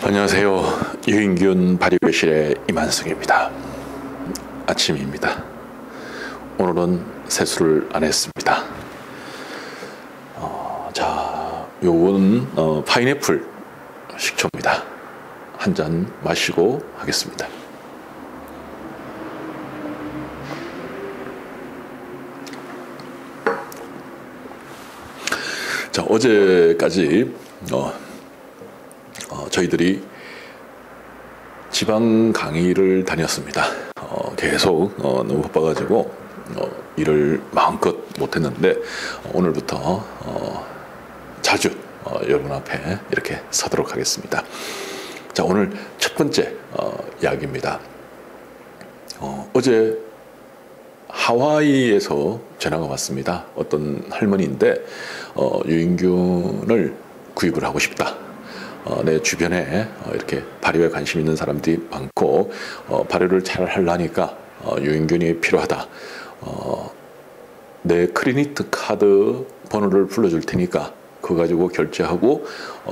안녕하세요. 유인균 발효실의 이만승입니다. 아침입니다. 오늘은 세수를 안 했습니다. 요건 파인애플 식초입니다. 한 잔 마시고 하겠습니다. 자, 어제까지 저희들이 지방 강의를 다녔습니다. 계속 너무 바빠가지고 일을 마음껏 못했는데 오늘부터 자주 여러분 앞에 이렇게 서도록 하겠습니다. 자, 오늘 첫 번째 이야기입니다. 어제 하와이에서 전화가 왔습니다. 어떤 할머니인데 유인균을 구입을 하고 싶다. 내 주변에 이렇게 발효에 관심 있는 사람들이 많고 발효를 잘 하려니까 유인균이 필요하다. 내 크레디트 카드 번호를 불러줄 테니까 그거 가지고 결제하고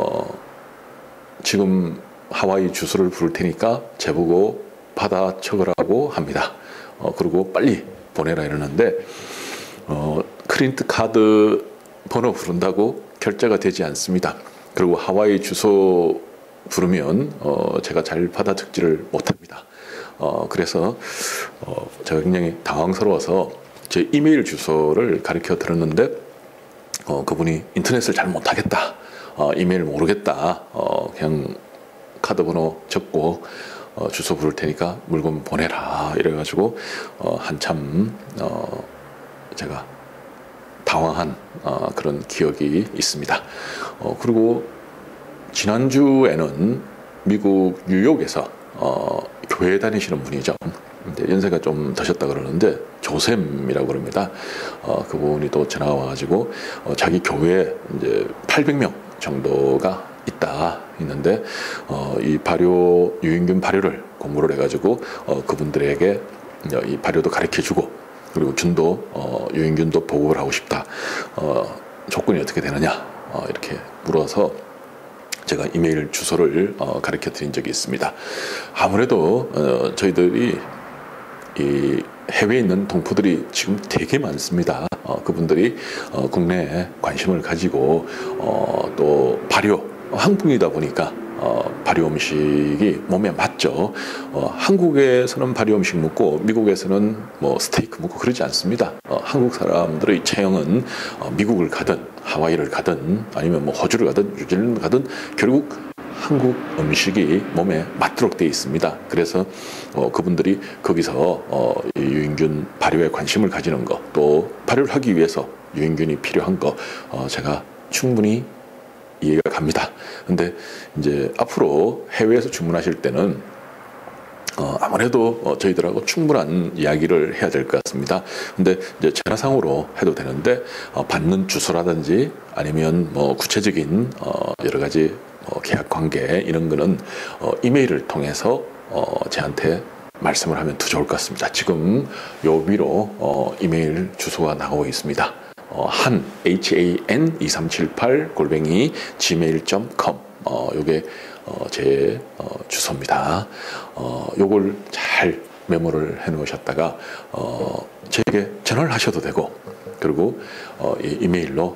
지금 하와이 주소를 부를 테니까 제보고 받아 적으라고 합니다. 그리고 빨리 보내라 이러는데 크레디트 카드 번호 부른다고 결제가 되지 않습니다. 그리고 하와이 주소 부르면 제가 잘 받아 적지를 못합니다. 그래서 제가 굉장히 당황스러워서 제 이메일 주소를 가르쳐 드렸는데 그분이 인터넷을 잘 못하겠다, 이메일 모르겠다, 그냥 카드 번호 적고 주소 부를 테니까 물건 보내라 이래가지고 한참 제가 당황한 그런 기억이 있습니다. 그리고 지난주에는 미국 뉴욕에서 교회 다니시는 분이죠. 연세가 좀 드셨다 그러는데 조셈이라고 그럽니다. 그분이 또 전화가 와가지고 자기 교회에 이제 800명 정도가 있는데 이 발효 유인균 발효를 공부를 해가지고 그분들에게 이 발효도 가르쳐주고 그리고 균도 유인균도 보급을 하고 싶다. 조건이 어떻게 되느냐 이렇게 물어서 제가 이메일 주소를 가르쳐 드린 적이 있습니다. 아무래도 저희들이 이 해외에 있는 동포들이 지금 되게 많습니다. 그분들이 국내에 관심을 가지고 또 발효 한국이다 보니까 발효 음식이 몸에 맞죠. 한국에서는 발효 음식 먹고 미국에서는 뭐 스테이크 먹고 그러지 않습니다. 한국 사람들의 체형은 미국을 가든 하와이를 가든 아니면 뭐 호주를 가든 뉴질랜드 가든 결국 한국 음식이 몸에 맞도록 되어 있습니다. 그래서 그분들이 거기서 유인균 발효에 관심을 가지는 거, 또 발효를 하기 위해서 유인균이 필요한 거 제가 충분히 이해가 갑니다. 근데 이제 앞으로 해외에서 주문하실 때는 아무래도 저희들하고 충분한 이야기를 해야 될 것 같습니다. 근데 이제 전화상으로 해도 되는데 받는 주소라든지 아니면 뭐 구체적인 여러 가지 계약 관계 이런 거는 이메일을 통해서 저한테 말씀을 하면 더 좋을 것 같습니다. 지금 요 위로 이메일 주소가 나가고 있습니다. han2378 gmail.com 요게 제 주소입니다. 요걸 잘 메모를 해 놓으셨다가 저에게 전화를 하셔도 되고 그리고 이 이메일로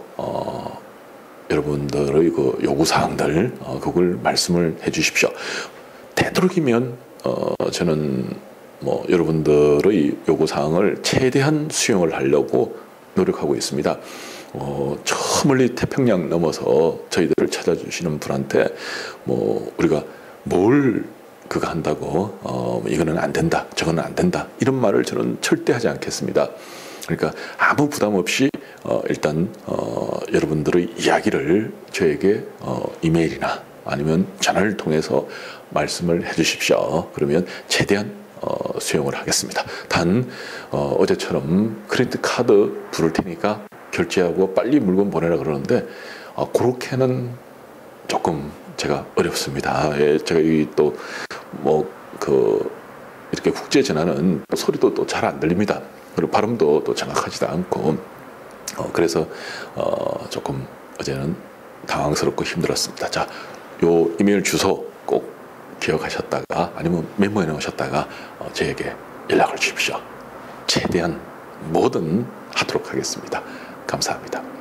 여러분들의 그 요구사항들 그걸 말씀을 해 주십시오. 되도록이면 저는 뭐 여러분들의 요구사항을 최대한 수용을 하려고 노력하고 있습니다. 저 멀리 태평양 넘어서 저희들을 찾아주시는 분한테 뭐 우리가 뭘 그거 한다고 이거는 안 된다 저거는 안 된다 이런 말을 저는 절대 하지 않겠습니다. 그러니까 아무 부담 없이 일단 여러분들의 이야기를 저에게 이메일이나 아니면 전화를 통해서 말씀을 해 주십시오. 그러면 최대한 수용을 하겠습니다. 단 어제처럼 크레디트 카드 부를 테니까 결제하고 빨리 물건 보내라 그러는데 그렇게는 조금 제가 어렵습니다. 예, 제가 또 뭐 이렇게 국제 전화는 소리도 또 잘 안 들립니다. 그리고 발음도 또 정확하지도 않고 그래서 조금 어제는 당황스럽고 힘들었습니다. 자, 요 이메일 주소 꼭 기억하셨다가 아니면 메모해 놓으셨다가 저에게 연락을 주십시오. 최대한 뭐든 하도록 하겠습니다. 감사합니다.